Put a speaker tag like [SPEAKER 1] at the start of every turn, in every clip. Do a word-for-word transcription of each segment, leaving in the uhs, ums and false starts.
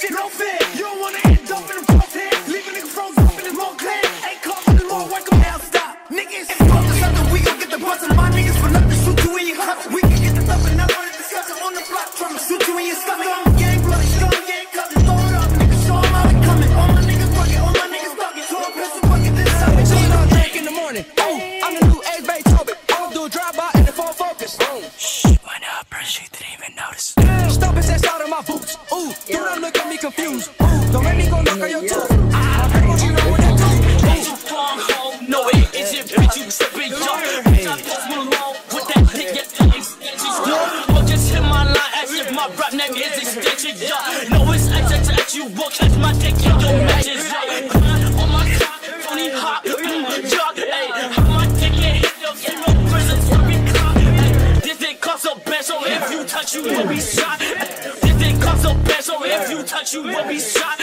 [SPEAKER 1] shit no fair. You don't wanna end up in the crosshair. Leave a nigga froze up in his long clear. Ain't caught fucking more, wake up now, stop. Niggas, it's close to something, we gon' get the bust of my niggas for nothing. Shoot you in your cuts. We can get the stuff and never discuss it on the block. Tryna shoot you in your stomach. I'm gang bloody strong, gang cousin. Throw it up, niggas, show 'em how it coming. All my niggas bucket, all my niggas bucket. Two pistol bucket, this summit.
[SPEAKER 2] Chillin' on drink in the morning. Oh, I'm the new Ace Bay Tobit. I'ma do a drive-by and the full focus. Boom.
[SPEAKER 3] Shh, why not? She didn't even notice.
[SPEAKER 2] Stop and said, in my boots. Ooh, do not look at me confused. Ooh, don't make me go knock on your tooth. I heard what you know what that do.
[SPEAKER 4] Ain't you from home? No, it isn't, bitch. You tripping, yo. Bitch, I post Malone with that dick, yeah, that extensions, yo. Well, just hit my line as if my rap name is extension, yo. No, it's X X X, you will catch my dick in your matches, yo. On my top, Tony Hawk, mm, jog, ayy. How my dick get hit, yo, in no prison, every cop, ayy. This thing costs a bad, so if you touch, you will be shot. This thing costs a bad, so if you touch, you will be shot.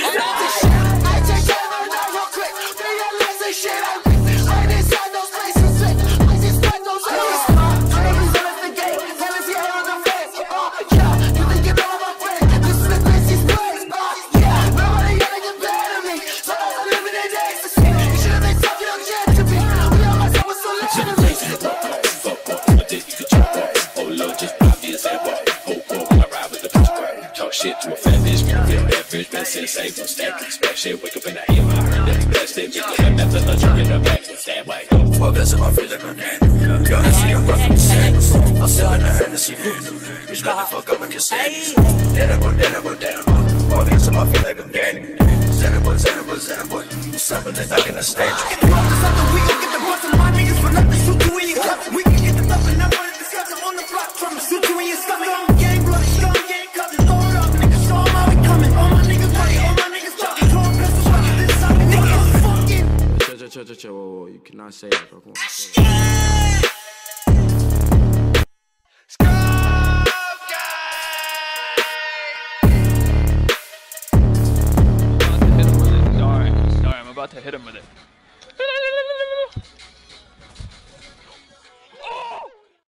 [SPEAKER 1] I take care of it now real quick. Realize the shit I miss. I inside those places sick. I just spend those days. I never set up the gate. Tell us you're on the fence. Oh, yeah. You think you know my friend. This is the craziest place. Oh, yeah. Nobody gotta get better than me. So I was living in ecstasy. You should've been tough, you don't get to be. We all myself was so legendary.
[SPEAKER 5] Fuck off, my dick, you can choke off. Oh, Lord, just obvious that boy. Hope, hope, I ride with the bitch. Talk shit to a fat bitch, me feel that bitch, been sensei, don't stack this back shit, wake up in the A M, I heard that the best thing, you look at method, a jerk in the back, with that way.
[SPEAKER 3] Well, that's my feeling on that. Gonna see I'm rough in the sack. I'm still in the Hennessy. Bitch, let the fuck up and get sad. Then I go, then I go down. Well, that's my feel like I'm Danny. Xanaboy, Xanaboy, Xanaboy. Something that's not in the stage.
[SPEAKER 1] We gon' get the bust of my niggas for nothing. Shoot you in your cuts. We can get the stuff and never discuss it on the block. Tryna shoot you in your stomach. I'm gang bloody strong, gang cousin. Throw it up, niggas, show 'em how we coming. All my niggas bucket, all my niggas bucket. Two pistol bucket, this summit. Niggas fucking.
[SPEAKER 6] Chill, chill, chill, chill, chill. Whoa, whoa, you cannot say that, bro. Come on. Say that.
[SPEAKER 7] Sorry, sorry, I'm about to hit him with it.